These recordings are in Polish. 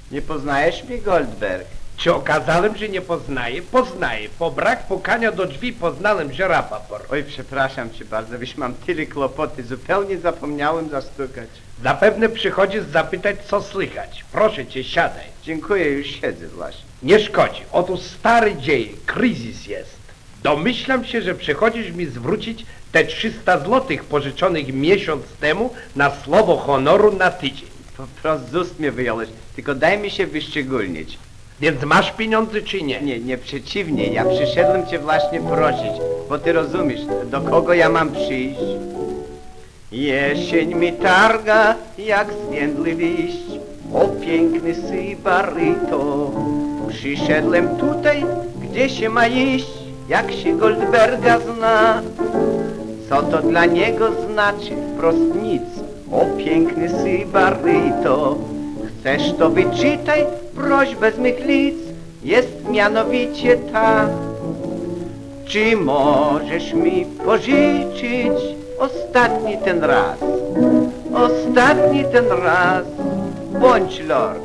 Nie poznajesz mnie, Goldberg? Czy okazałem, że nie poznaję? Poznaję. Po brak pukania do drzwi poznałem, że rapaport. Oj, przepraszam cię bardzo, wiesz, mam tyle kłopoty, zupełnie zapomniałem zastukać. Zapewne przychodzisz zapytać, co słychać. Proszę cię, siadaj. Dziękuję, już siedzę właśnie. Nie szkodzi. Otóż stary dzieje, kryzys jest. Domyślam się, że przychodzisz mi zwrócić te 300 złotych pożyczonych miesiąc temu na słowo honoru na tydzień. Po prostu z ust mnie wyjąłeś, tylko daj mi się wyszczególnić. Więc masz pieniądze czy nie? Nie, przeciwnie, ja przyszedłem cię właśnie prosić, bo ty rozumiesz, do kogo ja mam przyjść? Jesień mi targa jak zwiędły liść, o piękny sybaryto. Przyszedłem tutaj, gdzie się ma iść, jak się Goldberga zna. Co to dla niego znaczy? Wprost nic, o piękny sybaryto. Chcesz to wyczytaj, prośbę z mych lic, jest mianowicie ta. Czy możesz mi pożyczyć ostatni ten raz? Ostatni ten raz, bądź lord.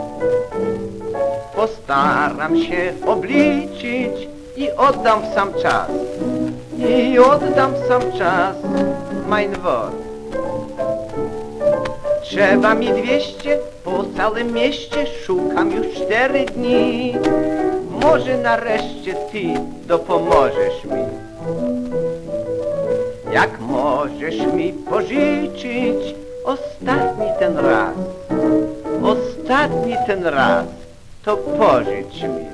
Postaram się obliczyć i oddam w sam czas. I oddam w sam czas, mein Wort. Trzeba mi 200, po całym mieście szukam już 4 dni. Może nareszcie ty dopomożesz mi. Jak możesz mi pożyczyć ostatni ten raz, ostatni ten raz, to pożycz mi.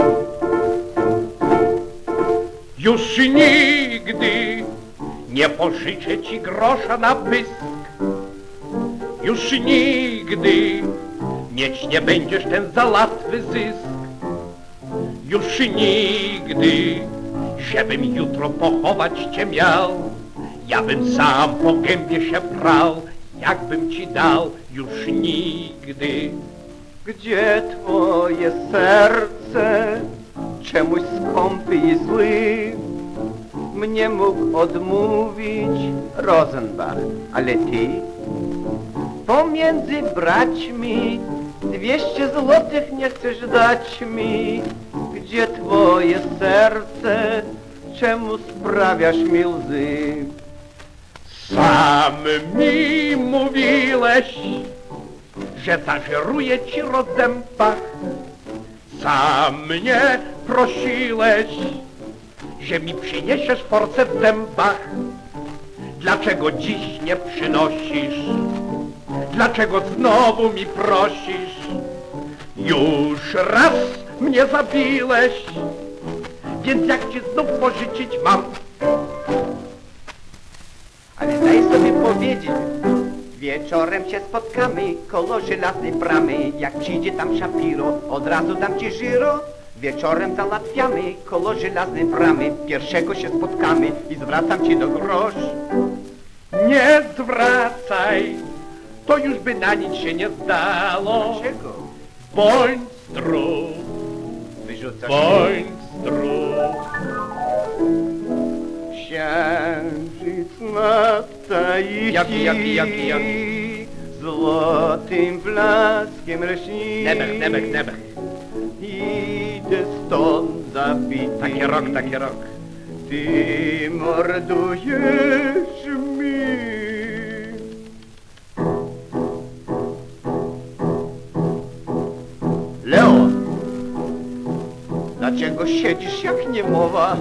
Już nigdy nie pożyczę ci grosza na pysk. Już nigdy mieć nie będziesz ten za łatwy zysk. Już nigdy, żebym jutro pochować cię miał, ja bym sam po gębie się prał, jakbym ci dał. Już nigdy. Gdzie twoje serce, czemuś skąpy i zły, mnie mógł odmówić Rosenbach, ale ty pomiędzy braćmi 200 złotych nie chcesz dać mi. Gdzie twoje serce, czemu sprawiasz mi łzy? Sam mi mówiłeś, że zażeruję ci rozdępach. Sam mnie prosiłeś, że mi przyniesiesz force w dębach. Dlaczego dziś nie przynosisz? Dlaczego znowu mi prosisz? Już raz mnie zabiłeś, więc jak ci znów pożyczyć mam? Ale daj sobie powiedzieć, wieczorem się spotkamy koło żelaznej bramy. Jak przyjdzie tam Shapiro, od razu dam ci żyro. Wieczorem załatwiamy koło żelaznej bramy. Pierwszego się spotkamy i zwracam ci do grosz. Nie zwracaj, to już by na nic się nie zdało. Dlaczego? Bądź zdrów, Wyrzucasz bądź zdrów. Księżyc nad taiki, Jaki? złotym blaskiem lśni. Nebech. Idę stąd zabity. Taki rok. Ty mordujesz mi. Leon, dlaczego siedzisz jak niemowa?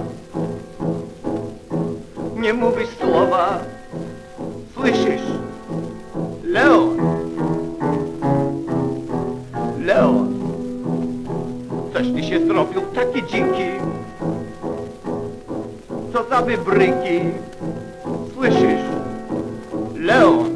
Nie mówisz słowa. Słyszysz? Leon. Leon. Coś ty się zrobił taki dziki. Co za wybryki. Słyszysz? Leon.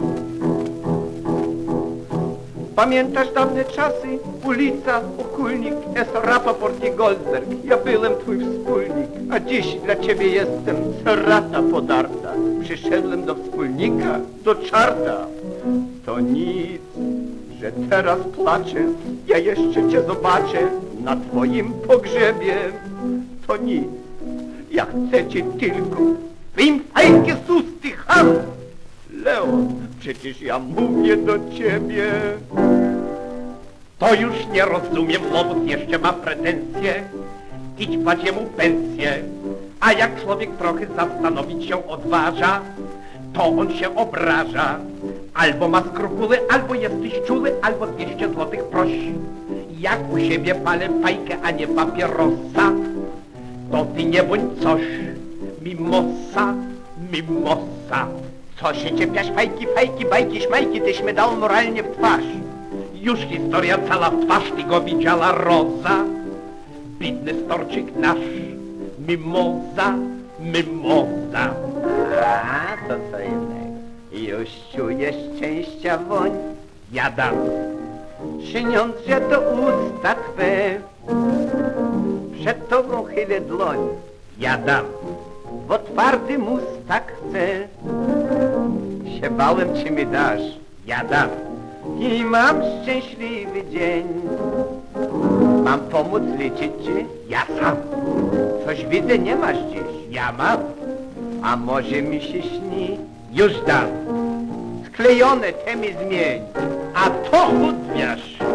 Pamiętasz dawne czasy? Ulica, Okulnik, S. Rapaport i Goldberg. Ja byłem twój wspólnik, a dziś dla ciebie jestem cerata podarta. Przyszedłem do wspólnika, do czarta. To nic, że teraz placzę, ja jeszcze cię zobaczę na twoim pogrzebie. To nic, ja chcę cię tylko w im Heilige Susty ham. Leon, przecież ja mówię do ciebie. To już nie rozumiem, Lobut jeszcze ma pretensje. Idź płać mu pensję. A jak człowiek trochę zastanowić się odważa, to on się obraża. Albo ma skrupuły, albo jesteś czule, albo 200 złotych prosi. Jak u siebie palę fajkę, a nie papierosa, to ty nie bądź coś, mimosa, mimosa. Co się czepiasz fajki, fajki, bajki, szmajki, tyś mi dał moralnie w twarz. Już historia cała w twarz, ty go widziała Roza. Bidny storczyk nasz, mimoza, mimoza. A, to co innego. Już czujesz szczęścia woń. Ja dam. Czyniąc, że do usta twe przed tobą chylę dłoń. Ja dam. Bo twardym usta chcę. Się bałem, czy mi dasz. Ja dam. I mam szczęśliwy dzień. Mam pomóc liczyć ci? Ja sam. Coś widzę, nie masz dziś. Ja mam. A może mi się śni? Już dam. Sklejone te mi zmień. A to udwiasz.